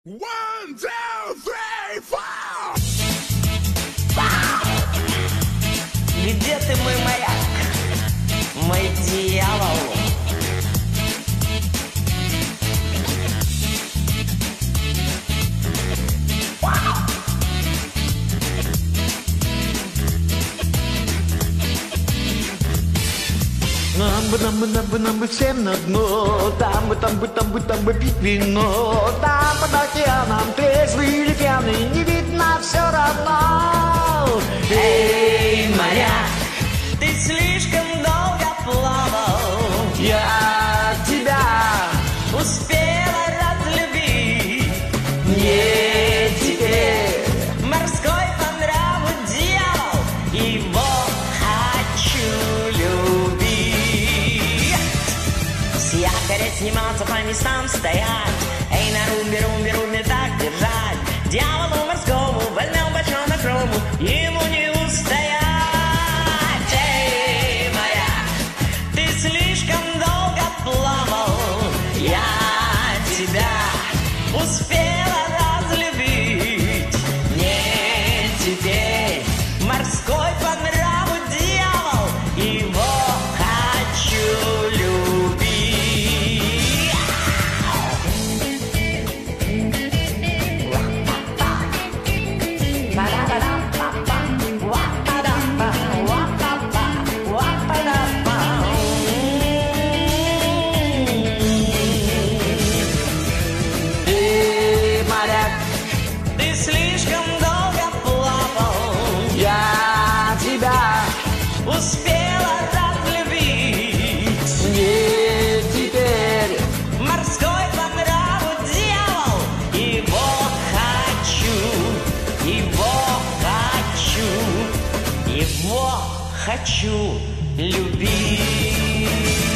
One, two, three, four! Где ты, мой моряк, мой дьявол? Нам бы всем на дно, там бы пить вино, там под океаном трезвый или пьяный, не видно все равно. Эй, моряк, ты слишком долго плавал. Я тебя успела разлюбить. не теперь. Морской по нраву дьявол, его хочу любить. С якоря сниматься, по местам стоять. Эй, на румбе так держать. Дьяволу морскому, вольному бочонок рому, ему не устоять. Эй, моряк, ты слишком долго плавал. Я тебя успела разлюбить. Не теперь морской по нраву дьявол, его хочу любить. Эй, моряк, Ты слишком долго плавал. я тебя Успела разлюбить. не теперь. Морской по нраву дьявол, его хочу любить.